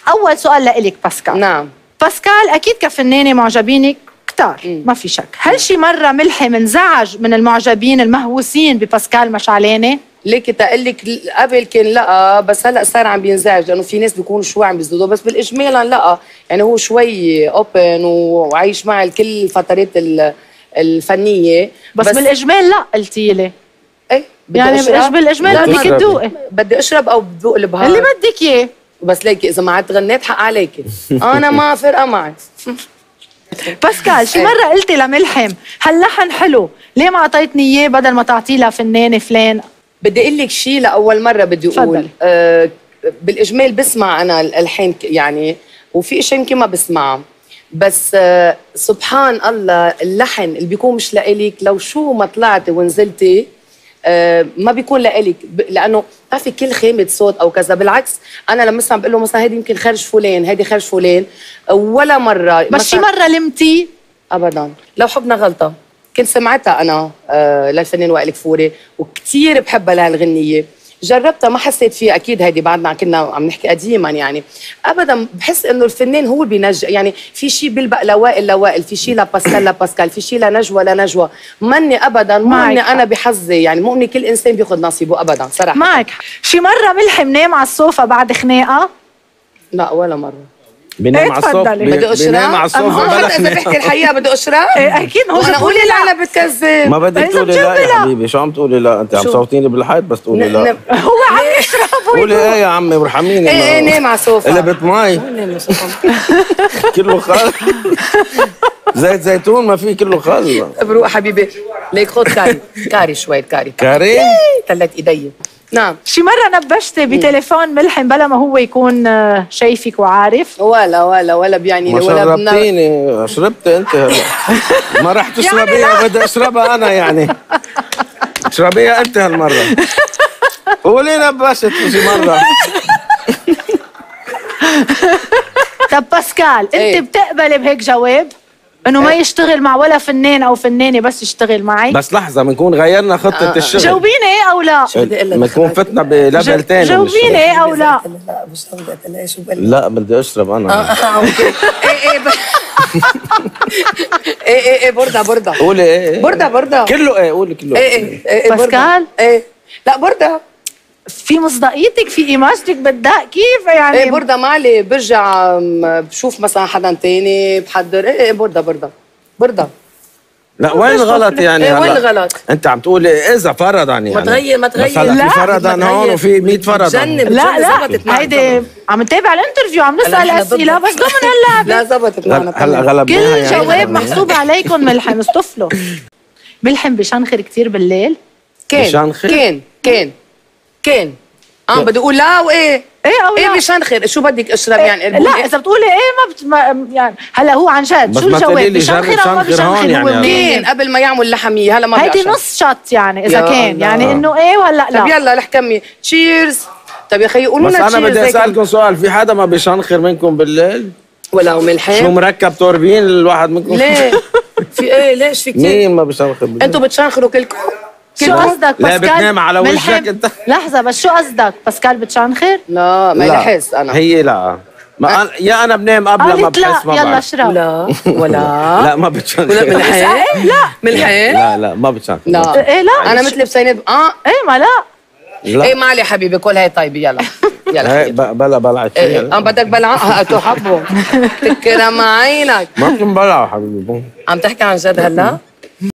اول سؤال لإلك باسكال. نعم. باسكال اكيد كفنانه معجبينك كتار، ما في شك. هل شي مره ملحم انزعج من المعجبين المهووسين بباسكال مشعلانه؟ ليكي تقلك قبل كان لا، بس هلا صار عم بينزعج لانه في ناس بيكونوا شوي عم بيزدودوا، بس بالاجمال لا، يعني هو شوي اوبن وعايش مع كل الفترات الفنيه. بس بالاجمال لا قلتي لي. ايه يعني بالاجمال بدك تذوقي. بدي اشرب او بذوق البهار اللي بدك اياه. بس ليكي اذا ما عاد غنيت حق عليكي. انا ما فرقه معي. باسكال شي مرة قلتي لملحم هاللحن حلو، ليه ما اعطيتني اياه بدل ما تعطيه لفنانة فلان؟ بدي اقول لك شيء لاول مرة بدي اقول. بالاجمال بسمع انا الالحان يعني، وفي اشياء يمكن ما بسمعها، بس سبحان الله اللحن اللي بيكون مش لإلك لو شو ما طلعتي ونزلتي ما بيكون لإلك، لانه ما في كل خامة صوت او كذا. بالعكس انا لما اسمع بقول له مثلا هيدي يمكن خرج فلان، هيدي خرج فلان، ولا مرة. بس شي مرة لمتي؟ ابدا. لو حبنا غلطة كنت سمعتها انا للفنان وائل كفوري وكثير بحبها لهالغنية، جربتها ما حسيت فيها. اكيد هيدي بعدنا كنا عم نحكي قديما يعني. ابدا بحس انه الفنان هو اللي بينجح، يعني في شيء بيلبق لوائل، في شيء لباسكال، في شيء لنجوى. ماني ابدا ماني انا بحظي، يعني مو اني كل انسان بياخذ نصيبه ابدا صراحه. معك. شي مره ملحم نام على الصوفه بعد خناقه؟ لا ولا مره. بينام على الصوفه. بدي اشرب. بينام على الصوفه بلا اذا بحكي الحقيقه بدي اشرب. اكيد. هو انا قولي لا انا بتكذب. ما بدك تقولي لا يا حبيبي. شو عم تقولي لا؟ انت عم صوتيني بالحيط بس تقولي لا. هو عم يشرب. قولي ايه يا عمي ارحميني. ايه نام على الصوفه. قلبت مي كله خل. زيت زيتون ما في كله خل. بروق حبيبي. ليك خذ كاري شوي كاري. تلت ايدي. نعم. شي مرة نبشتي بتليفون ملحم بلا ما هو يكون شايفك وعارف؟ ولا بيعني ما شربتيني. شربت انت هلا. ما رح تشربيها. بدي اشربها انا يعني. اشربيها انت هالمرة. قولي نبشت شي مرة. طب باسكال انت بتقبلي بهيك جواب؟ انه ما يشتغل مع ولا فنان او فنانه بس يشتغل معي؟ بس لحظه بنكون غيرنا خطه الشغل. جاوبيني ايه او لا؟ بنكون فتنا بليفل ثاني. جاوبيني ايه او لا؟ لا مش بدي شو بقول. لا بدي اشرب انا. اوكي. ايه برده. قولي ايه. برده كله ايه. قولي كله. ايه باسكال. ايه لا برده. في مصداقيتك في ايماجتك بدها كيف يعني؟ ايه برده معلي. برجع بشوف مثلا حدا تاني بحضر. ايه برده. لا وين الغلط يعني؟ ايه وين الغلط؟ انت عم تقولي اذا فرضا يعني. ما تغير. لا في فرضا هون وفي 100 فرضا. لا هيدي عم نتابع الانترفيو، عم نسال اسئله بس ضمن هاللعبه. لا زبطت معنا. هلا غلبناها كل جواب محسوب عليكم ملحم. اصطفلوا. ملحم بشنخر كثير بالليل؟ كان بدي اقول لا وايه؟ ايه او لا؟ ايه بشنخر. شو بدك اشرب يعني؟ لا اذا بتقولي ايه ما يعني هلا هو عن جد شو الجواب؟ بشنخر او ما بشنخر؟ يعني هو كان قبل ما يعمل لحميه. هلا ما هيدي نص شط يعني اذا كان يعني انه ايه ولا لا. طب يلا رح كمي. تشيرز. طب يا اخي قولوا لنا بس انا بدي اسالكم سؤال. في حدا ما بشنخر منكم بالليل؟ ولا ملحم؟ شو مركب توربين الواحد منكم؟ ليه؟ في ايه ليش في كثير؟ مين ما بشنخر بالليل؟ انتوا بتشنخروا كلكم؟ شو قصدك باسكال؟ لا بتنام على وجهك انت. لحظة بس شو قصدك؟ باسكال بتشنخر؟ لا ما لحس انا. هي لا. ما يا انا بنام قبل ما بحس. ما يلا اشرب. ولا لا ما بتشنخر. ولا ملحين؟ لا ملحين؟ لا ما بتشنخر. لا ايه لا انا مثل بسينات. ايه ما لا. ايه معلي حبيبي كل هي طيبه. يلا بلا بلعت. بدك بلعها تحبه. تكرم عينك. ما بنبلع حبيبي. عم تحكي عن جد هلا؟